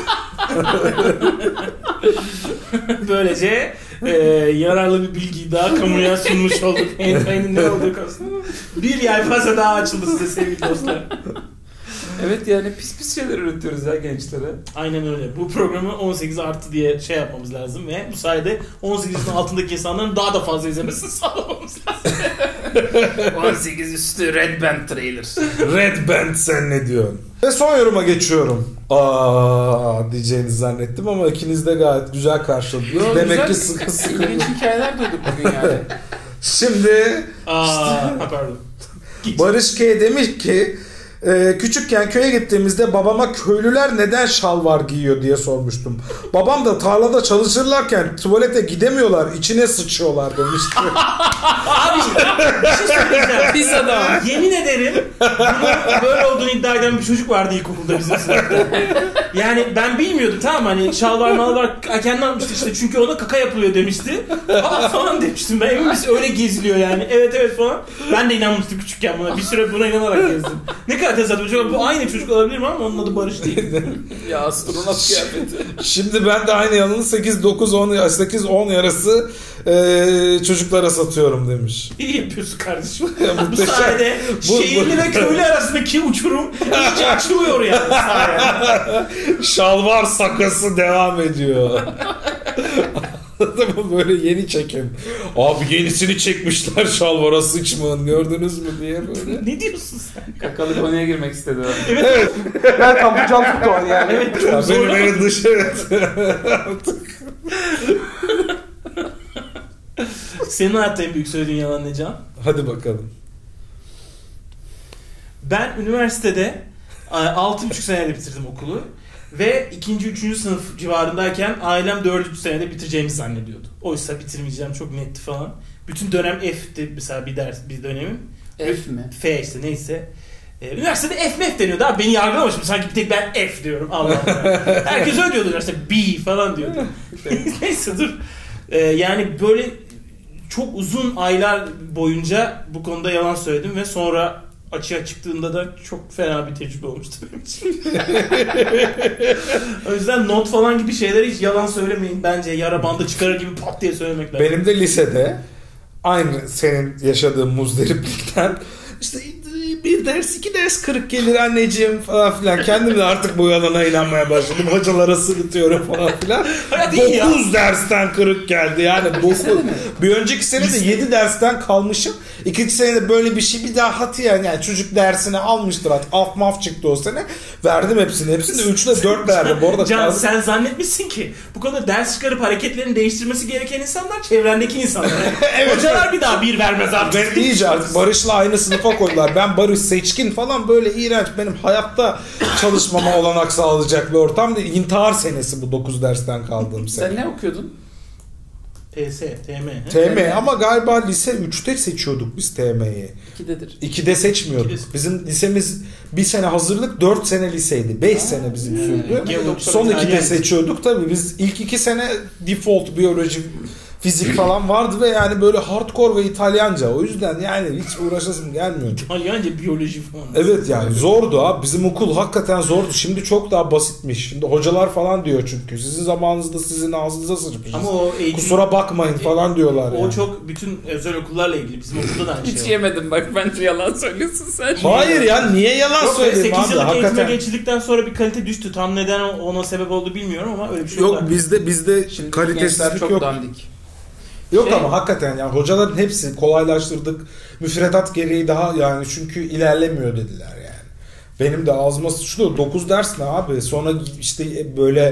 Böylece yararlı bir bilgiyi daha kamuya sunmuş olduk. Hentai'nin ne olduğu konusunda. Bir yelpaze daha açıldı size sevgili dostlar. Evet yani pis şeyler üretiyoruz ya gençlere. Aynen öyle. Bu programı 18 artı diye şey yapmamız lazım ve bu sayede 18'in altındaki insanların daha da fazla izlemesini sağlamamız lazım. 18 üstü Red Band trailer. Red Band sen ne diyorsun? Ve son yoruma geçiyorum. Diyeceğinizi zannettim ama ikiniz de gayet güzel karşıladınız. Demek ki sıkı sıkı. İlginç hikayeler duyduk bugün yani. Şimdi pardon. Barış K demiş ki küçükken köye gittiğimizde babama köylüler neden şalvar giyiyor diye sormuştum. Babam da tarlada çalışırlarken tuvalete gidemiyorlar, içine sıçıyorlar demişti. Abi bir şey söyleyeceğim. Pis adam. Yemin ederim bunun böyle olduğunu iddia eden bir çocuk vardı ilkokulda bizim sınıfta. Yani ben bilmiyordum, tamam hani şalvar malvar kendi almıştı işte çünkü ona kaka yapılıyor demişti. Falan demiştim ben, emin misin öyle geziliyor yani. Evet falan. Ben de inanmıştım küçükken buna. Bir süre buna inanarak gezdim. Ne kadar tesadüf. Bu aynı çocuk olabilir mi ama onun adı Barış değil. Ya astronot kıyafeti. Şimdi ben de aynı yalanı 8-10 arası çocuklara satıyorum demiş. İyi yapıyorsun kardeşim. Bu Muhteşem. sayede şehirli ve köylü arasındaki uçurum iyice açılıyor yani. Şalvar sakası devam ediyor. Böyle yeni çekim. Abi yenisini çekmişler şalvara sıçmağın, gördünüz mü diye böyle. Ne diyorsun sen? Kakalı konuya girmek istedi. Evet. Ben kapacağım tuttu onu yani. Evet çok zor. Beni dış evet. Senin hayatta en büyük söylediğin yalan ne Can? Hadi bakalım. Ben üniversitede 6,5 senede bitirdim okulu. Ve 2. 3. sınıf civarındayken ailem 4. senede bitireceğimi zannediyordu. Oysa bitirmeyeceğim çok netti falan. Bütün dönem F'ti mesela bir dönemim. F mi? F işte neyse. Üniversitede F deniyordu abi. Beni yargılamamışım. Sanki bir tek ben F diyorum. Allah Allah. Herkes öyle diyordu üniversitede. B falan diyordu. Neyse dur. Yani böyle çok uzun aylar boyunca bu konuda yalan söyledim ve sonra açığa çıktığında da çok fena bir tecrübe olmuştu benim için. O yüzden not falan gibi şeyleri hiç yalan söylemeyin bence. Yara bandı çıkarır gibi pat diye söylemek lazım. Benim de lisede aynı senin yaşadığın muzdariplikten işte bir ders 2 ders kırık gelir anneciğim falan filan. Kendim de artık bu yalana inanmaya başladım. Hocalara sırıtıyorum falan filan. 9 dersten kırık geldi yani. 9. Bir önceki sene de 7 dersten kalmışım. İkinci senede böyle bir şey bir daha hatiyen yani çocuk dersini almıştır artık. Af maf çıktı o sene. Verdim hepsini. Hepsini de 3 ile 4 verdim. Bu arada Can sen zannetmişsin ki bu konuda ders çıkarıp hareketlerini değiştirmesi gereken insanlar çevrendeki insanlar. Evet, Hocalar bir daha bir vermez artık. Ben iyice artık Barış'la aynı sınıfa koydular. Ben Barış seçkin falan böyle iğrenç. Benim hayatta çalışmama olanak sağlayacak bir ortam değil. İntihar senesi bu 9 dersten kaldığım sene. Sen ne okuyordun? TS, TM. TM ama galiba lise 3'te seçiyorduk biz TM'yi. 2'dedir. 2'de seçmiyorduk. Bizim lisemiz bir sene hazırlık 4 sene liseydi. 5 sene bizim sürdü. Son 2'de seçiyorduk. Tabii biz ilk 2 sene default biyoloji, fizik falan vardı ve yani böyle hardcore ve İtalyanca. O yüzden yani hiç uğraşasım gelmiyordu. İtalyanca, biyoloji falan. Evet yani zordu abi. Bizim okul hakikaten zordu. Şimdi çok daha basitmiş. Şimdi hocalar falan diyor çünkü. Sizin zamanınızda sizin ağzınıza sıçmışız. Ama o eğitim... Kusura bakmayın falan diyorlar O yani. çok bütün özel okullarla ilgili. Bizim okulda da aynı şey Hiç var. yemedim bak, bence yalan söylüyorsun sen. Hayır ya niye yalan Yok, söyleyeyim 8 abi yıllık eğitime hakikaten. geçildikten sonra bir kalite düştü. Tam neden ona sebep oldu bilmiyorum ama öyle bir şey oldu. Yok bizde Şimdi kalitesizlik gençler çok yok. dandik. Yok ama hakikaten yani hocaların hepsi kolaylaştırdık. Müfredat gereği daha yani çünkü ilerlemiyor dediler yani. Benim de ağzıma sıçrıyor. 9 ders ne abi? Sonra işte böyle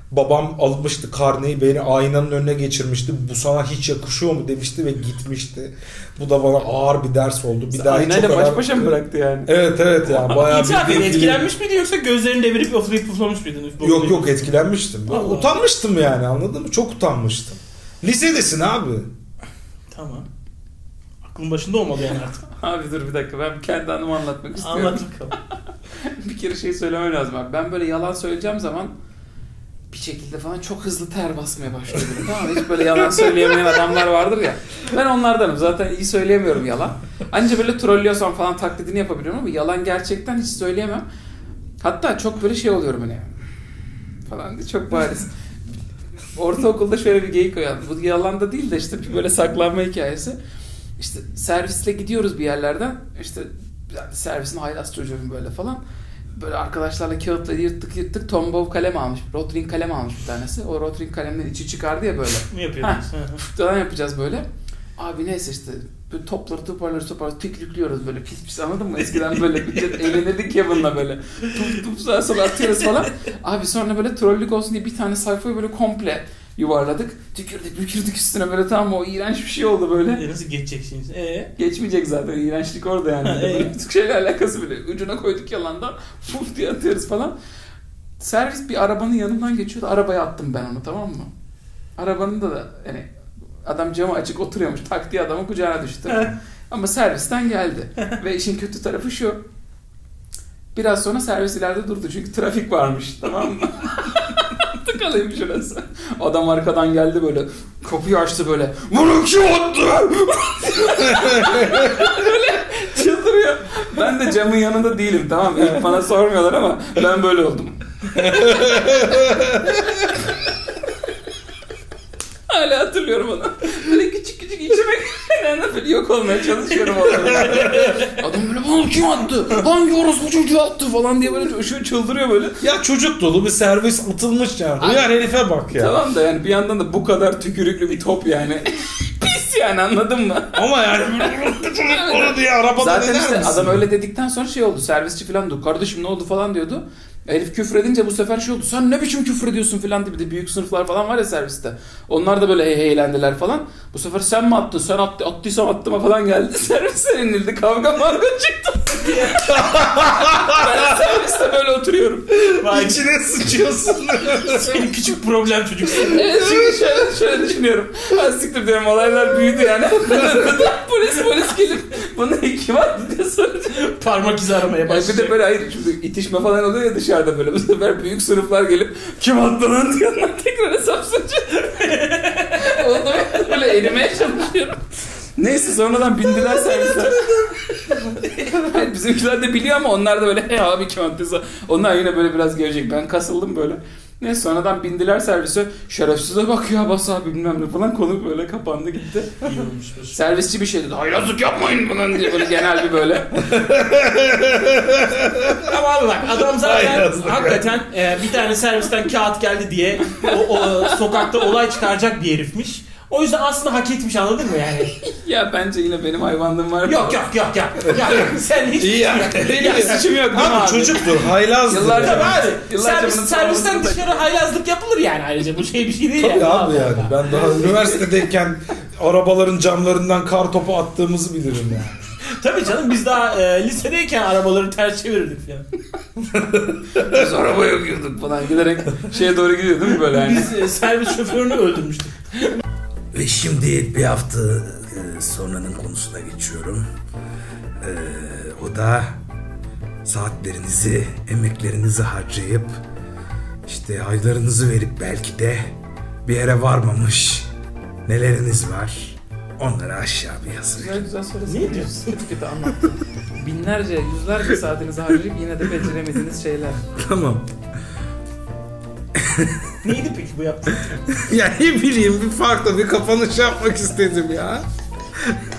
Babam almıştı karneyi, beni aynanın önüne geçirmişti. Bu sana hiç yakışıyor mu demişti ve gitmişti. Bu da bana ağır bir ders oldu. Bir daha hiç Aynayla baş başa mı bıraktı yani? Evet yani bayağı İtiraf edin, etkilenmiş miydi yoksa gözlerini devirip oflayıp puflamış mıydın? Yok etkilenmiştim. Allah. Utanmıştım yani, anladın mı? Çok utanmıştım. Lisedesin abi. Tamam. Aklın başında olmalı yani artık. Abi dur bir dakika, ben kendi anımı anlatmak istiyorum. Anlat bakalım. Bir kere şey söylemem lazım abi. Ben böyle yalan söyleyeceğim zaman bir şekilde falan çok hızlı ter basmaya başlıyorum. Tamam mı? Hiç böyle yalan söyleyemeyen adamlar vardır ya. Ben onlardanım. Zaten iyi söyleyemiyorum yalan. Anca böyle trollüyorsam falan taklidini yapabiliyorum ama yalan gerçekten hiç söyleyemem. Hatta çok böyle şey oluyorum hani falan diye, çok bariz. Ortaokulda şöyle bir geyik koyan. Bu yalan da değil de işte bir böyle saklanma hikayesi. İşte servisle gidiyoruz bir yerlerden. İşte yani servisin haylaz çocuğum böyle falan. Böyle arkadaşlarla kağıtla yırttık. Tombow kalem almış. Rotring kalem almış bir tanesi. O Rotring kalemlerin içi çıkardı ya böyle. Ne yapıyordunuz? Falan yapacağız böyle. Abi neyse işte böyle topları toparlarız tiklükliyoruz böyle pis anladın mı? Eskiden böyle eğlenirdik ya bununla böyle. Tup sağa sola atıyoruz falan. Abi sonra böyle trollük olsun diye bir tane sayfayı böyle komple yuvarladık. Tükürdük üstüne böyle, tamam, o iğrenç bir şey oldu böyle. Nasıl geçeceksiniz? Geçmeyecek zaten, iğrençlik orada yani. Böyle bir şeyle alakası bile. Ucuna koyduk yalandan fuf diye atıyoruz falan. Servis bir arabanın yanından geçiyordu. Arabaya attım ben onu, tamam mı? Arabanın da yani adam camı açık oturuyormuş. Tak diye adamın kucağına düştü. Ama servisten geldi. Ve işin kötü tarafı şu. Biraz sonra servis ileride durdu. Çünkü trafik varmış. Tamam mı? Tıkalıymış orası. Adam arkadan geldi böyle. Kapıyı açtı böyle. Bunu kim attı? Böyle çıldırıyor. Ben de camın yanında değilim, tamam mı? İlk bana sormuyorlar ama ben böyle oldum. Hala hatırlıyorum onu. Böyle küçük içime böyle yok olmaya çalışıyorum orada. Adam böyle bunu kim attı? Hangi orospu çocuğu attı falan diye böyle çıldırıyor böyle. Ya çocuk dolu bir servis atılmış yani. Duyar herife bak ya. Tamam da yani bir yandan da bu kadar tükürüklü bir top yani. Pis yani, anladın mı? Ama yani onu diye arabada zaten neler işte misin? adam öyle dedikten sonra şey oldu. Servisçi falan diyor. Kardeşim ne oldu falan diyordu. Herif küfredince bu sefer şey oldu. Sen ne biçim küfrediyorsun falan diye. Bir de büyük sınıflar falan var ya serviste. Onlar da böyle eğlendiler falan. Bu sefer sen mi attın? Sen attıysam attıma falan geldi. Servisten inildi. Kavga çıktı. Ben serviste böyle oturuyorum. İçine sıçıyorsun. Senin küçük problem çocuksun. Evet, çünkü şöyle düşünüyorum. Ben siktir diyorum, olaylar büyüdü yani. polis gelip bunu kim attı diye soracak. Parmak izi aramaya başlıyor. Bir de böyle hayır, şimdi itişme falan oluyor ya dışarıda böyle. Bu sefer büyük sınıflar gelip kim attı lan diyorlar, tekrar hesap soracak. Oldu böyle erimeye çalışıyorum. Neyse sonradan bindiler servisler. Hayır, bizimkiler de biliyor ama onlar da böyle abi kim attıysa. Onlar yine böyle biraz gelecek. Ben kasıldım böyle. Neyse sonradan bindiler servise. Şerefsize bak ya bas abi bilmem ne falan, konu böyle kapandı gitti. İyi olmuş. Servisçi bir şey dedi. Haylazlık yapmayın falan diye böyle genel bir böyle. Ama abi bak adam zaten hakikaten bir tane servisten kağıt geldi diye o sokakta olay çıkaracak bir herifmiş. O yüzden aslında hak etmiş, anladın mı yani? Ya bence yine benim hayvanlığım var. Yok. Sen hiç İyi ya. Suçum yok değil mi Abi abi? çocuktur, haylazdır. Yıllarca yani. Servisten dışarı haylazlık yapılır yani ayrıca. Bu şey bir şey değil Tabii yani. abi yani. Ben daha üniversitedeyken arabaların camlarından kar topu attığımızı bilirim yani. Tabii canım, biz daha lisedeyken arabaları ters çevirirdik falan. Biz arabaya girdik falan giderek şeye doğru gidiyor değil mi böyle yani? Biz servis şoförünü öldürmüştük. Ve şimdi bir hafta sonranın konusuna geçiyorum. O da saatlerinizi, emeklerinizi harcayıp işte aylarınızı verip belki de bir yere varmamış neleriniz var. Onları aşağı bir yazın. Güzel söylesene. Ne diyorsun? Kötü anlattın. Binlerce, yüzlerce saatinizi harcayıp yine de beceremediğiniz şeyler. Tamam. Neydi peki bu yaptığın? Ya ne bileyim, bir farklı bir kapanış yapmak istedim ya.